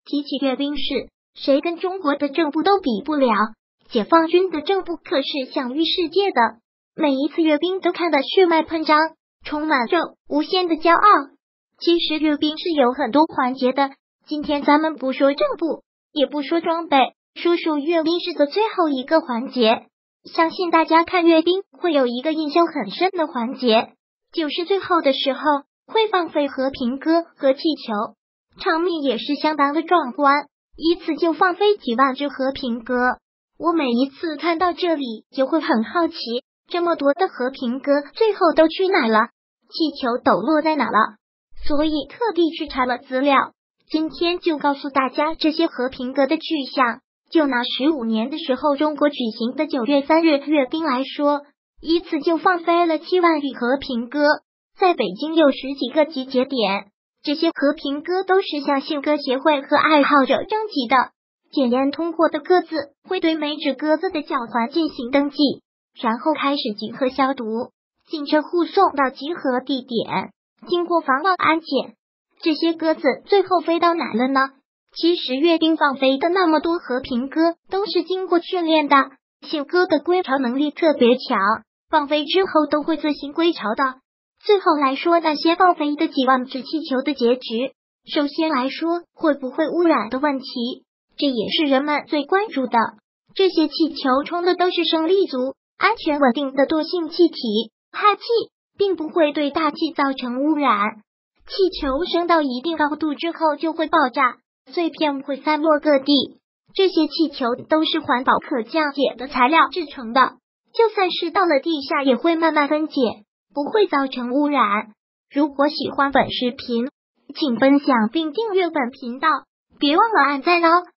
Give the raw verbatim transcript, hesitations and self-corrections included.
提起阅兵式，谁跟中国的正步都比不了，解放军的正步可是享誉世界的，每一次阅兵都看得血脉喷张，充满着无限的骄傲。其实阅兵是有很多环节的，今天咱们不说正步，也不说装备，说说阅兵式的最后一个环节。相信大家看阅兵会有一个印象很深的环节，就是最后的时候会放飞和平鸽和气球，场面也是相当的壮观，一次就放飞几万只和平鸽。我每一次看到这里就会很好奇，这么多的和平鸽最后都去哪了？气球抖落在哪了？所以特地去查了资料，今天就告诉大家这些和平鸽的去向。就拿十五年的时候中国举行的九月三日阅兵来说，一次就放飞了七万羽和平鸽，在北京有十几个集结点，这些和平鸽都是向信鸽协会和爱好者征集的，检验通过的鸽子会对每只鸽子的叫环进行登记，然后开始集合消毒，进车护送到集合地点，经过防暴安检。这些鸽子最后飞到哪了呢？其实阅兵放飞的那么多和平鸽都是经过训练的，信鸽的归巢能力特别强，放飞之后都会自行归巢的。最后来说那些放飞的几万只气球的结局，首先来说会不会污染的问题，这也是人们最关注的。这些气球冲的都是生力族安全稳定的惰性气体氦气，并不会对大气造成污染。气球升到一定高度之后就会爆炸，碎片会散落各地，这些气球都是环保可降解的材料制成的，就算是到了地下也会慢慢分解，不会造成污染。如果喜欢本视频，请分享并订阅本频道，别忘了按赞哦。